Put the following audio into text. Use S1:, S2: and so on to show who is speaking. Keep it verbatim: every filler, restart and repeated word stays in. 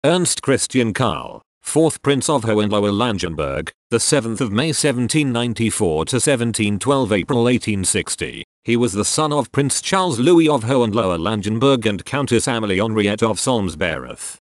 S1: Ernst Christian Karl, fourth Prince of Hohenlohe-Langenburg, the seventh of May seventeen ninety-four to seventeen twelve April eighteen sixty. He was the son of Prince Charles Louis of Hohenlohe-Langenburg and Countess Amalie Henriette of Solms-Baruth.